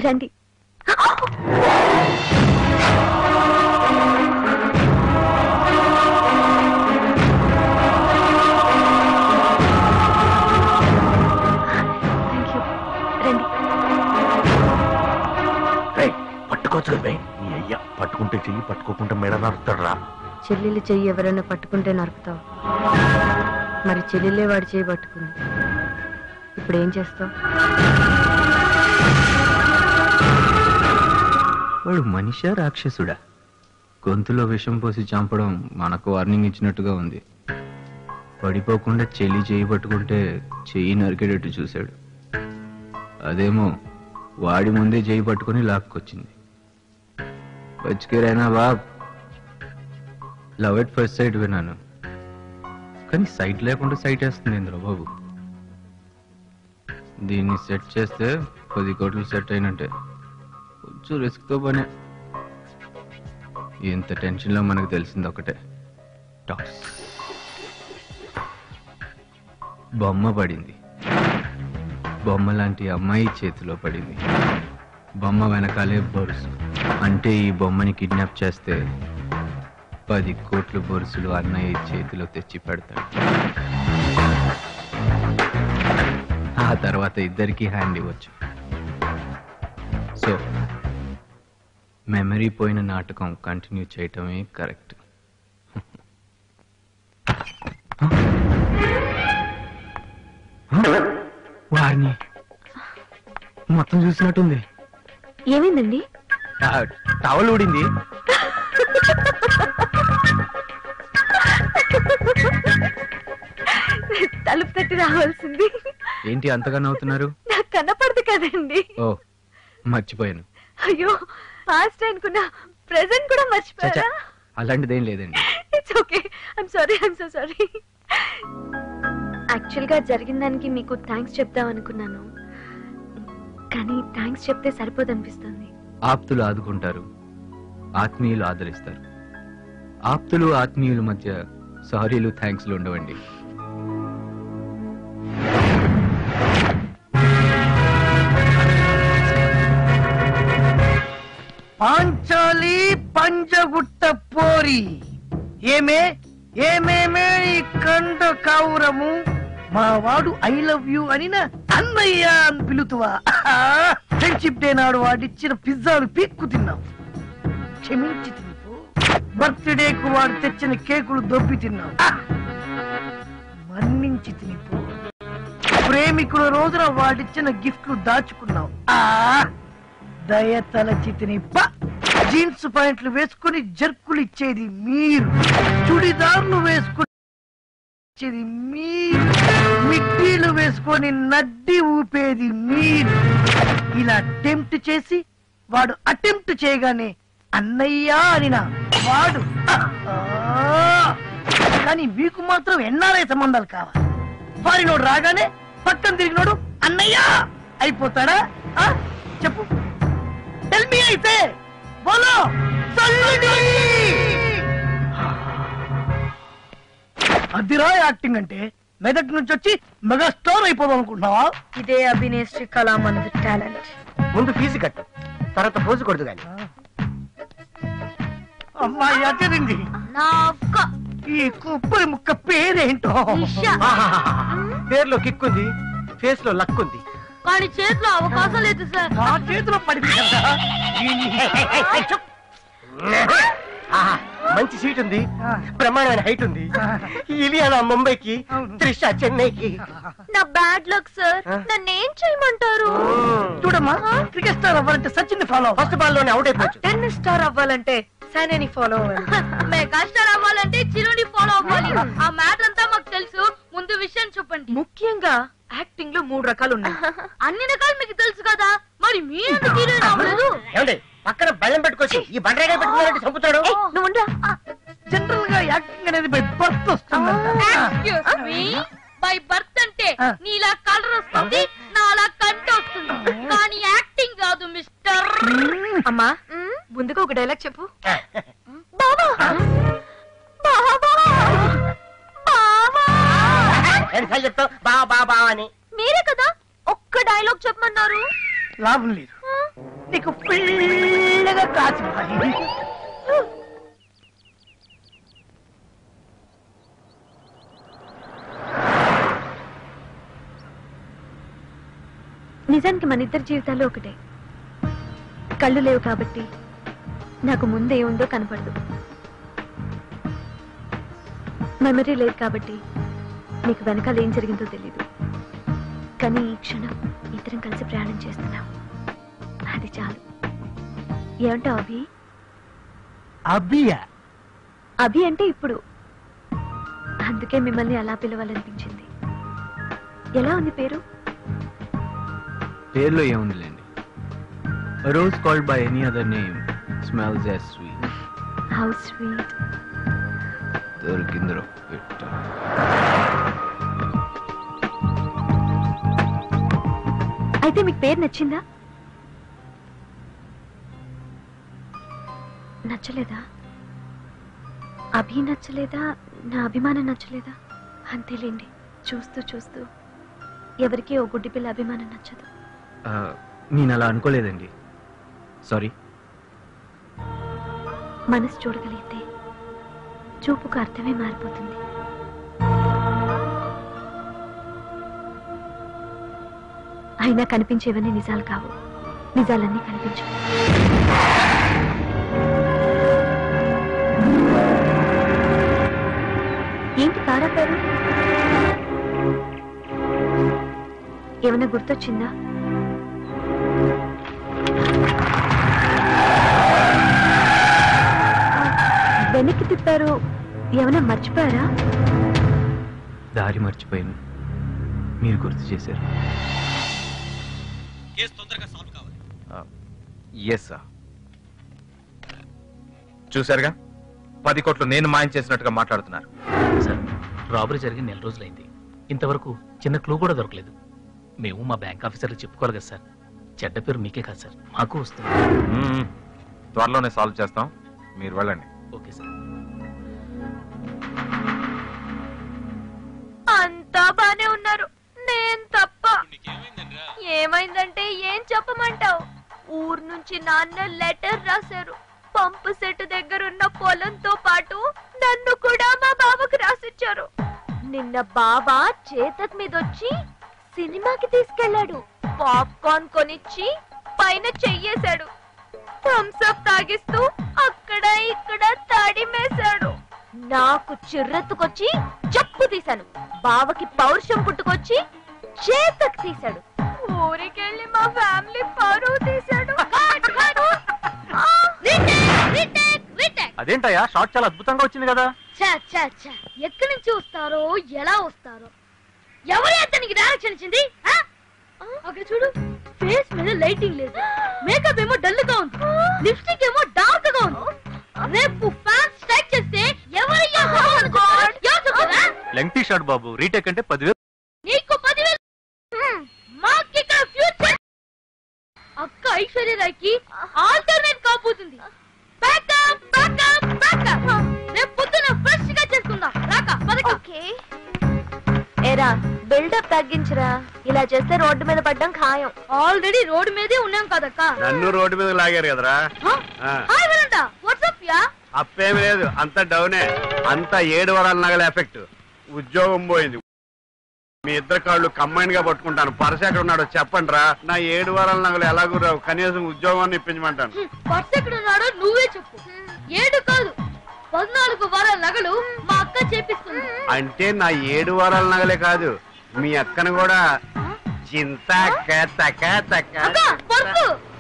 రండి. పట్టుకోవచ్చు నీ అయ్యా. పట్టుకుంటే చెయ్యి, పట్టుకోకుండా మెడ నరుకుతాడు రా. చెల్లెలు చెయ్యి ఎవరైనా పట్టుకుంటే నరుకుతావు, మరి చెల్లెలే వాడి చెయ్యి పట్టుకుంది. ఇప్పుడు ఏం చేస్తావు? వాడు మనిషా రాక్షసుడా? గొంతులో విషం పోసి చంపడం మనకు వార్నింగ్ ఇచ్చినట్టుగా ఉంది. పడిపోకుండా చెల్లి చెయ్యి పట్టుకుంటే చెయ్యి నరికేటట్టు చూశాడు. అదేమో వాడి ముందే చెయ్యి పట్టుకుని లాక్కొచ్చింది. బచ్కేరైనా బాబ్. లవ్ ఎట్ ఫస్ట్ సైట్ విన్నాను, కానీ సైట్ లేకుండా సైట్ వేస్తుంది ఇంద్ర బాబు. దీన్ని సెట్ చేస్తే 10 కోట్లు సెట్ అయినట్టే. కొంచెం రిస్క్తో పనే. ఇంత టెన్షన్లో మనకు తెలిసింది ఒకటే, టాస్. బొమ్మ పడింది. బొమ్మ లాంటి అమ్మాయి చేతిలో పడింది. బొమ్మ వెనకాలే బొరుసు. అంటే ఈ బొమ్మని కిడ్నాప్ చేస్తే 10 కోట్ల బొరుసులు అన్నయ్య చేతిలో తెచ్చి పెడతాడు. ఆ తర్వాత ఇద్దరికి హ్యాండ్ ఇవ్వచ్చు. సో మెమరీ పోయిన నాటకం కంటిన్యూ చేయటమే కరెక్ట్. వారిని మొత్తం చూసినట్టుంది. ఏమైందండి? టవల్ ఊడింది. తలుపు తట్టి రావాల్సింది. ఏంటి అంతగా నవ్వుతున్నారు? నాకు కనపడదు కదండి. ఓ మర్చిపోయాను. అయ్యో, పాస్ట్ అనుకున్నా, ప్రెజెంట్ కూడా మర్చిపోయారా? అలాంటిదేం లేదండి. It's okay. I'm sorry, I'm so sorry. Actual గా జరిగిన దానికి మీకు థ్యాంక్స్ చెప్దాం అనుకున్నాను, కానీ థ్యాంక్స్ చెప్తే సరిపోదనిపిస్తుంది. ఆప్తులు ఆదుకుంటారు, ఆత్మీయులు ఆదరిస్తారు. ఆప్తులు ఆత్మీయుల మధ్య సారీలు థ్యాంక్స్లు ఉండవండి. పాంచాలి పంజగుట్ట పోరి, ఏమే ఏమేమే ఈ కండ కావురము, మా వాడు ఐ లవ్ యూ అని అన్నయ్య అని పిలుతువా? ఫ్రెండ్షిప్ డే నాడు వాడిచ్చిన పిజ్జాలు పీక్కు తిన్నావు, క్షమించి తినిపో. బర్త్డేకు వాడు తెచ్చిన కేకులు దొబ్బి తిన్నావు, మన్నించి తినిపో. ప్రేమికుల రోజున వాడిచ్చిన గిఫ్ట్లు దాచుకున్నావు, దయ తలచి తినిప. జీన్స్ ప్యాంట్లు వేసుకుని జర్కులు ఇచ్చేది మీరు, చుడిదార్లు వేసుకుని ఇచ్చేది మీరు, మిడ్డీలు వేసుకొని నడ్డి ఊపేది మీరు. ఇలా అటెంప్ట్ చేసి వాడు అటెంప్ట్ చేయగానే అన్నయ్యా అనినా వాడు. కానీ మీకు మాత్రం ఎన్ఆర్ఐ సంబంధాలు కావాలి. వారినోడు రాగానే పక్కన తిరిగినోడు అన్నయ్యా అయిపోతాడా? చెప్పు, టెల్ మీ. అయితే బోలో అదిరా యాక్టింగ్ అంటే. మెదక్ నుంచి వచ్చి మెగా స్టార్ అయిపోదాం అనుకుంటున్నావా? ఇదే అభినేశ్రీ కళామందు టాలెంట్. ముందు ఫీజు కట్టు, తర్వాత పోజు కొడుదు గాని. అమ్మాయి అచ్చరింది. ఈ కుప్పరి ముక్క పేరేంటో? పేర్లో కిక్కుంది, ఫేస్ లో లక్కుంది, కానీ చేతిలో అవకాశం లేదు సార్. నా చేతిలో పడింది కదా. మంచి సీట్ ఉంది, ప్రమాణమైన హైట్ ఉంది. ఇలియానా ముంబైకి, త్రిష చెన్నైకి. నా బ్యాడ్ లక్ సార్, నన్ను ఏం చేయమంటారు? చూడమ్మా, క్రికెట్ స్టార్ అవ్వాలంటే సచిన్ ఫాలో, ఫస్ట్ బాల్ లోనే అవుట్ అయిపోవచ్చు. టెన్నిస్ స్టార్ అవ్వాలంటే సైనాని ఫాలో అవ్వాలి. మెగా స్టార్ అవ్వాలంటే చిరుని ఫాలో అవ్వాలి. ఆ మ్యాటర్ అంతా మాకు తెలుసు. ముందు విషయం చెప్పండి. ముఖ్యంగా యాక్టింగ్ లో 3 రకాలు ఉన్నాయి. అన్ని రకాలు మీకు తెలుసు కదా, మరి మీరు హీరోయిన్ అవ్వలేదు? పక్కన బెల్లం పెట్టుకోవచ్చు, ఈ బండరాగా పెట్టుకున్నారంటే చంపుతాడు. జనరల్ గా యాక్టింగ్ అనేది బై బర్త్ వస్తుంది. బై బర్త్ అంటే నీలా కలర్ వస్తుంది, నాలా కంట వస్తుంది, కానీ యాక్టింగ్ కాదు మిస్టర్. అమ్మా, ముందుగా ఒక డైలాగ్ చెప్పు. బాబా చెప్తావు బా బా బా అని. మీరే కదా ఒక్క డైలాగ్ చెప్పమన్నారు. లాభం లేదు, నీకు పిల్లగా కాసివ్వాలి. నిజానికి మన ఇద్దరి జీవితాలు ఒకటే. కళ్ళు లేవు కాబట్టి నాకు ముందే ఉందో కనపడదు, మెమరీ లేదు కాబట్టి నీకు వెనకాల ఏం జరిగిందో తెలీదు. కానీ ఈ క్షణం ఇద్దరం కలిసి ప్రయాణం చేస్తున్నాం, అది చాలు. ఏమంటావు అభి? అభియా? అభి అంటే ఇప్పుడు, అందుకే మిమ్మల్ని అలా పిలవాలనిపించింది. ఎలా ఉంది పేరు? పేర్లో ఏముందిలేండి. A rose called by any other name smells as sweet. How sweet. దొరికిందిరో పెట్ట. అయితే మీకు పేరు నచ్చిందా? నచ్చలేదా? అభి నచ్చలేదా? నా అభిమానం నచ్చలేదా? అంతేలేండి, చూస్తూ చూస్తూ ఎవరికి ఓ గుడ్డి పిల్ల అభిమానం నచ్చదు. నేను అలా అనుకోలేదండి, సారీ. మనసు చూడగలిగితే చూపుకు అర్థమే మారిపోతుంది. అయినా కనిపించేవన్నీ నిజాలు కావు, నిజాలన్నీ కనిపించవు. ఏంటి పారాపారు? ఏమైనా గుర్తొచ్చిందా? వెనక్కి తిప్పారు, ఏమైనా మర్చిపోయారా? దారి మర్చిపోయాను, మీరు గుర్తు చేశారు. Yes sir. చూశారుగా, 10 కోట్లు నేను మాయం చేసినట్టుగా మాట్లాడుతున్నారు. సార్, రాబరీ జరిగిన 4 రోజులైంది, ఇంతవరకు చిన్న క్లూ కూడా దొరకలేదు. మేము మా బ్యాంక్ ఆఫీసర్కి చెప్పుకోవాలి కదా సార్. చెడ్డ పేరు మీకే కాదు సార్, మాకు వస్తుంది. త్వరలోనే సాల్వ్ చేస్తాం, మీరు వెళ్ళండి. Okay sir. అంతా బానే ఉన్నారు, నేను తప్ప. ఏమైందంటే ఏం చెప్పమంటావు? ఊరు నుంచి నాన్న లెటర్ రాశారు. పంపు సెట్ దగ్గర ఉన్న పొలంతో పాటు నన్ను కూడా మా బావకు రాసిచ్చారు. నిన్న బాబా చేతక్ మీద వచ్చి సినిమాకి తీసుకెళ్లాడు. పాప్కార్న్ కొనిచ్చి పైన చెయ్యేశాడు. థమ్స్ అప్ తాగిస్తూ అక్కడ ఇక్కడ తడిమేశాడు. నాకు చిర్రెత్తుకొచ్చి చెప్పు తీశాను. బావకి పౌరుషం పుట్టుకొచ్చి చేతక్ తీశాడు. ఊరికెళ్ళి మా ఫ్యామిలీ పరువు తీశాడు. అదేంటయ్యా, షాట్ చాలా అద్భుతంగా వచ్చింది కదా. ఎక్కడి నుంచి వస్తారో, ఎలా వస్తారో, ఎవరి అతనికి డైరెక్షన్ ఇచ్చింది? అక్కడ చూడు, ఫేస్ మీద లైటింగ్ లేదు, మేకప్ ఏమో డల్ గా ఉంది, లిప్స్టిక్ ఏమో డార్క్ గా ఉంది. రేపు ఫ్యాన్స్ స్ట్రైక్ చేస్తే ఎవరయ్యా? లెంగ్తీ షాట్ బాబు, రీటేక్ అంటే 10,000. నీకు 10,000, మాకిక్కడ ఫ్యూచర్. అక్క ఐశ్వర్యరాయ్కి ఆల్టర్నేట్ కాబోతుంది. Backup backup backup. రేపు పొద్దున ఫ్రెష్ గా చేసుకుందాం. రాక పదక. ఓకే. ఏరా, బిల్డప్ తగ్గించరా, ఇలా చేస్తే రోడ్డు మీద పడ్డం ఖాయం. ఆల్రెడీ రోడ్డు మీదే ఉన్నాం కదక్క. నన్ను రోడ్డు మీద లాగారు కదరా. హాయ్ వరండా, వాట్సాప్ యా? అప్పేమి లేదు, అంత డౌనే. అంత 7 వారాల నగల ఎఫెక్ట్. ఉద్యోగం పోయింది. మీ ఇద్దరు కాళ్ళు కంబైన్ గా పట్టుకుంటాను. పర్స్ ఎక్కడ ఉన్నాడో చెప్పండి రా. నా 7 వారాల నగలు ఎలాగూ రావు, కనీసం ఉద్యోగాన్ని ఇప్పించమంటాను. పర్స్ ఎక్కడ ఉన్నాడో నువ్వే చెప్పు. 7 కాదు, 14 వారాల నగలు మా అక్క చేపిస్తుంది. అంటే నా 7 వారాల నగలే కాదు, మీ అక్కను కూడా చింత అక్క పర్సు